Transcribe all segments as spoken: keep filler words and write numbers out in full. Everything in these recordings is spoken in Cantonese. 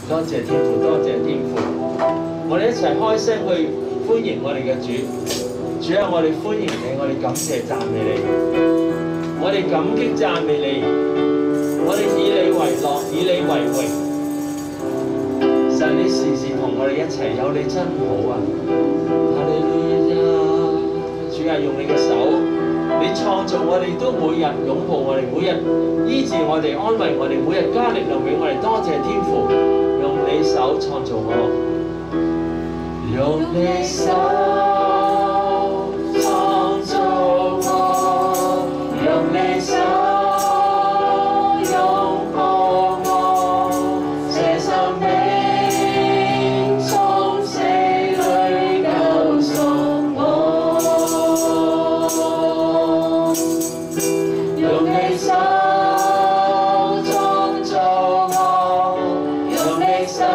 多謝天父，多謝天父，我哋一齊開聲去歡迎我哋嘅主。主啊，我哋歡迎你，我哋感謝讚美你，我哋感激讚美你，我哋以你為樂，以你為榮。神，你時時同我哋一齊，有你真好啊！哈利路亞！主啊，用你嘅手，你創造我哋，都每日擁抱我哋，每日醫治我哋，安慰我哋，每日加力量俾我哋。多謝天父，用你手創造我，用你手創造我，用你手擁抱我，這生命從死裏救贖我，用你手創造我，用你手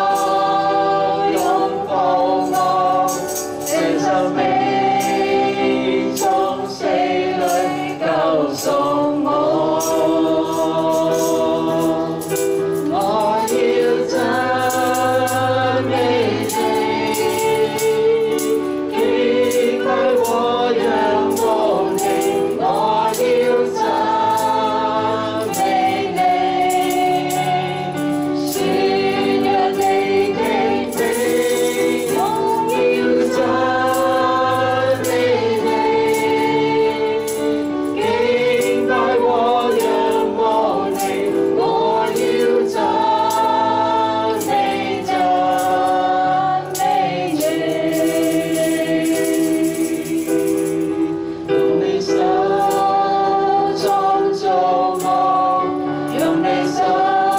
擁抱我，這生命從死裏救贖我。我要讚美你，敬拜和仰慕你，我要讚美你，宣揚你的名，我要讚美你，敬拜和仰慕你，我要讚美讚美你，用你手創造我，用你手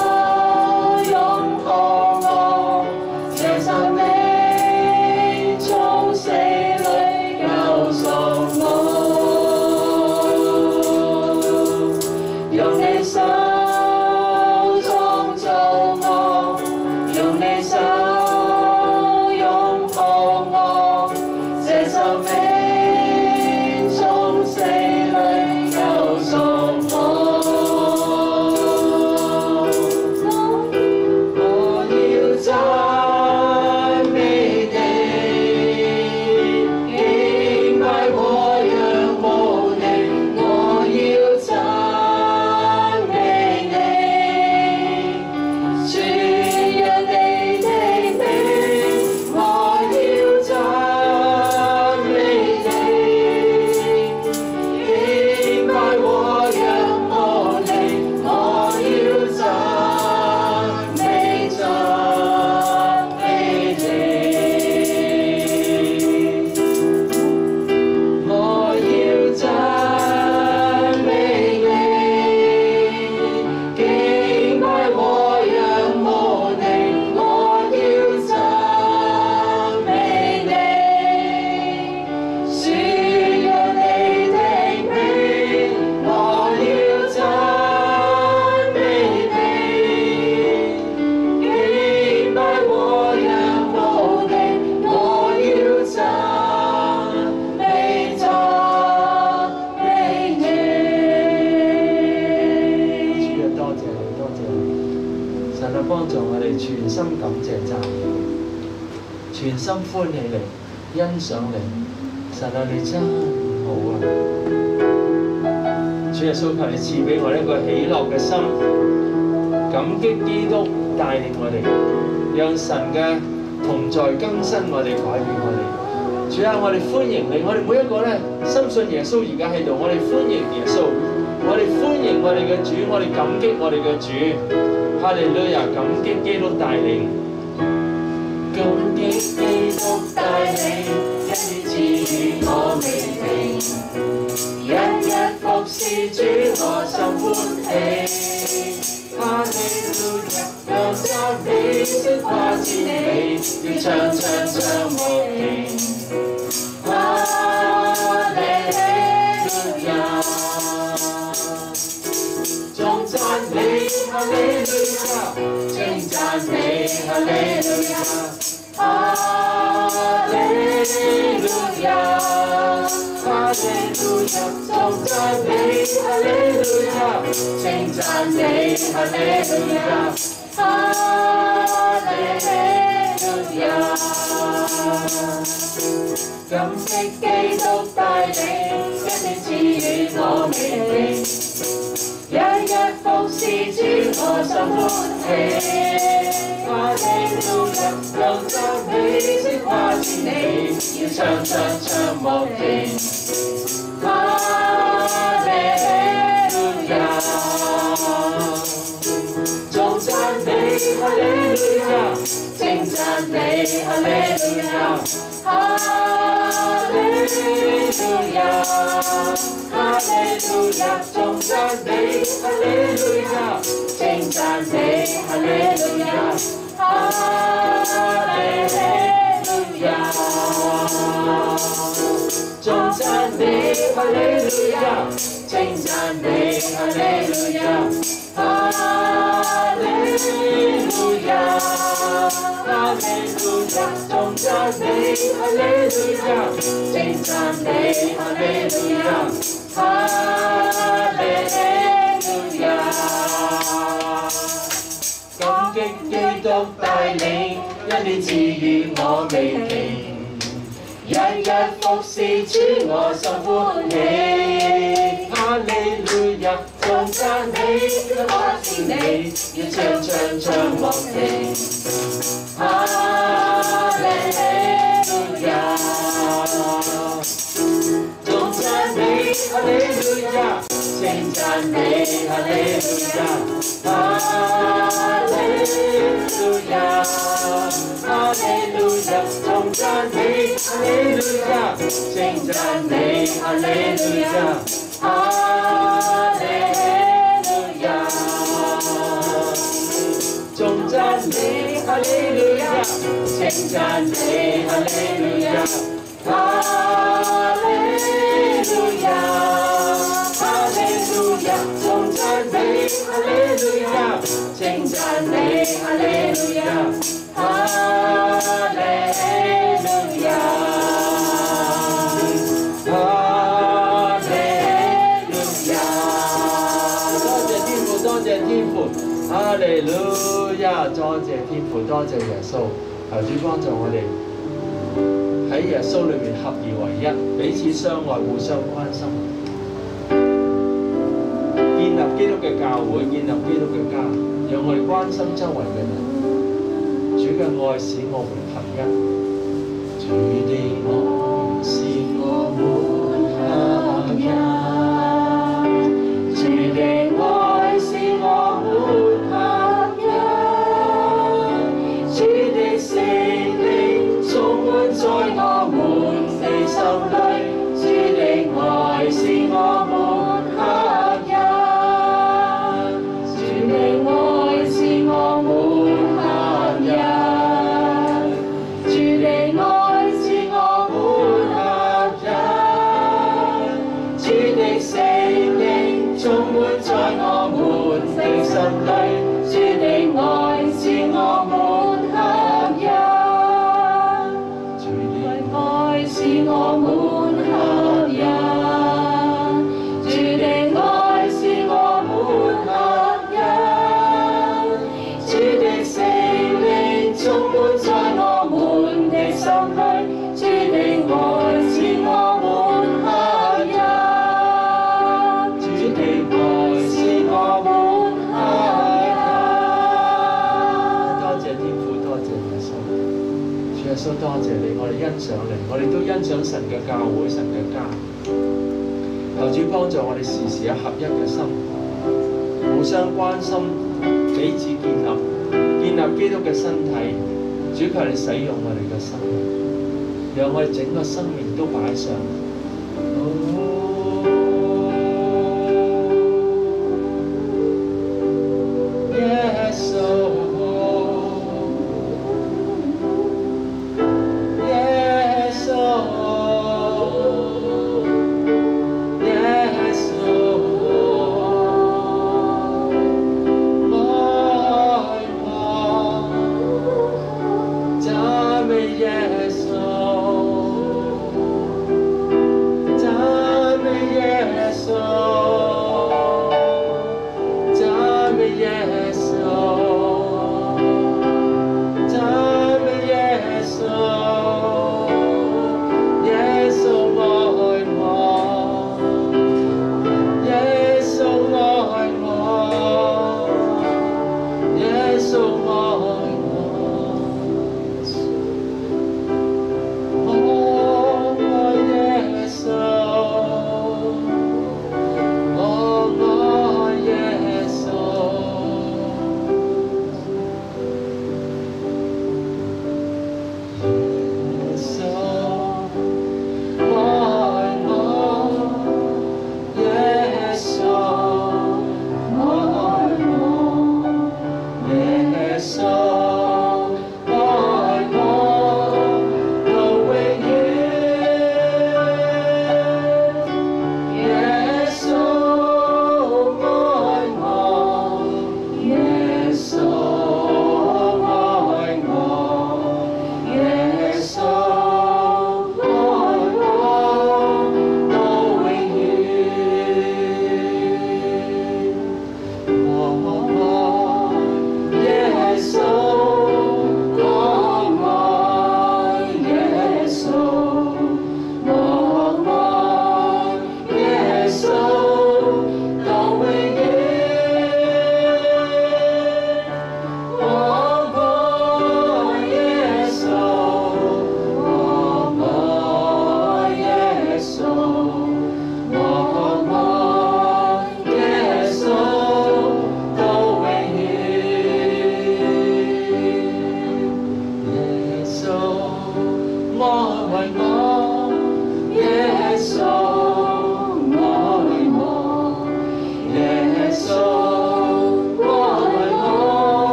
擁抱我，這生命從死裏救贖我，用你手創造我，用你手擁抱我，這生命從死裏救贖我。我要讚美你，敬拜和仰慕你，我要讚美你，宣揚你的名，我要讚美你，敬拜和仰慕你，我要讚美讚美你，我要讚美你，敬拜和仰慕你，我要讚美你，宣揚你的名，我要讚美你，敬拜和仰慕你，我要讚美讚美你。主啊，多謝你，多謝你，神啊，幫助我哋全心感謝讚美你，全心歡喜你，欣賞你。神啊，你真好啊！主耶穌，求你賜俾我一個喜樂嘅心，感激基督帶領我哋，讓神嘅同在更新我哋，改變我哋。主啊，我哋歡迎你，我哋每一個咧深信耶穌而家喺度，我哋歡迎耶穌，我哋歡迎我哋嘅主，我哋感激我哋嘅主。哈利路亞，感激基督帶領，感激基督帶領，因你賜予我命定，日日服侍主，我心歡喜。哈利路亞，讓讚美聲跨千里，要唱唱唱和平。哈利路亞，眾讚美，哈利路亞，稱讚美，哈利路亞，哈利路亞，哈利路亞，眾讚美，哈利路亞，稱讚美，哈利路亞，哈激基督帶領，一定賜予我美景。日日服侍主，我心歡喜。哈利路亞，用讚美聲誇讚你，要唱唱唱莫停。哈利路亞，頌讚你，哈利路亞，稱讚你，哈利路亞，哈利路亞，哈利路亞，頌讚你，哈利路亞，稱讚你，哈利路亞，哈利路亞，頌讚你，哈利路亞，稱讚你，哈利路亞，哈利路亞，哈利路亞，頌讚你，哈利路亞，稱讚你，哈利路亞，哈利路亞。感激基督帶領，因你賜予我美景。日日服侍主，我心歡喜。哈利路亞，頌讚你，誇讚你，要唱唱唱莫停。哈利路亞，頌讚你，哈利路亞，稱讚你，哈利路亞，哈利路亞，哈利路亞，頌讚你，哈利路亞，稱讚你，哈利路亞，哈利路亞，頌讚你，哈利路亞，稱讚你，哈利路亞，哈利路亞，哈利路亞，頌讚你，哈利路亞，稱讚你，哈利路亞，哈利路亞，哈利路亞。多謝天父，多謝天父，哈利路亞！多謝天父，多謝耶穌，求主幫助我哋喺耶穌裏面合而為一，彼此相愛，互相關心，建立基督嘅教會，建立基督嘅家，讓我哋關心周圍嘅人。主嘅愛使我們合一，主的愛使我們合一，主的愛使我們合一，主的聖靈充滿在我們的心裏，主的愛使我們合一，主的愛使我們合一，主的愛使我們合一，主的聖靈充滿在我們的心裏，主的愛使我們合一，主的愛使我們合一，主的愛使我們合一，主的聖靈充滿在我們的心裏，主的愛使我們合一，主的愛使我們合一。多謝天父，多謝耶穌，主耶穌多謝你，我哋欣賞你，我哋都欣賞神嘅教會，神嘅家。求主幫助我哋時時有合一嘅心，互相關心，彼此建立，建立基督嘅身體。主求你使用我哋嘅生命，讓我哋整個生命都擺上。Yes, oh, yes, oh, yes, oh, my God, tell me yes, oh, tell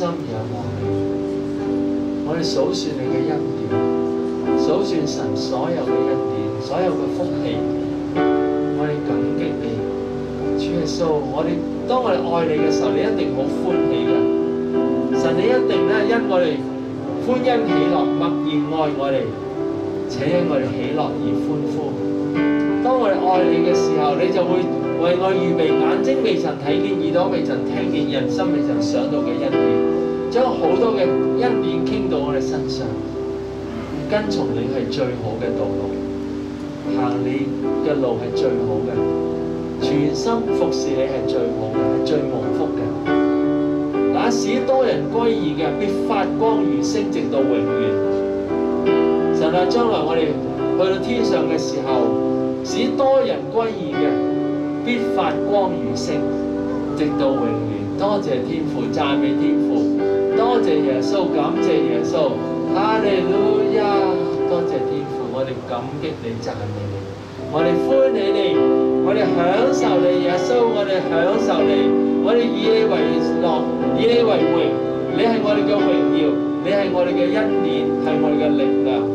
心仰望你，我哋數算你嘅恩典，數算神所有嘅恩典，所有嘅福氣，我哋感激你，主耶穌。我哋當我哋愛你嘅時候，你一定好歡喜嘅。神，你一定咧因我哋歡欣喜樂，默然愛我哋，且因我哋喜樂而歡呼。當我哋愛你嘅時候，你就會為我預備眼睛未曾睇見，耳朵未曾聽見，人心未曾想到嘅恩典，將好多嘅恩典傾到我哋身上。跟從你係最好嘅道路，行你嘅路係最好嘅，全心服侍你係最好嘅，係最蒙福嘅。那使多人歸義嘅，必發光如星，直到永遠。神啊，將來我哋去到天上嘅時候，使多人歸義嘅，必發光如星，直到永遠。多謝天父，讚美天父，多謝耶穌，感謝耶穌，哈利路亞！多謝天父，我哋感激你，讚美你，我哋歡喜你，我哋享受你，耶穌，我哋享受你，我哋以你為樂，以你為榮，你係我哋嘅榮耀，你係我哋嘅恩典，係我哋嘅力量。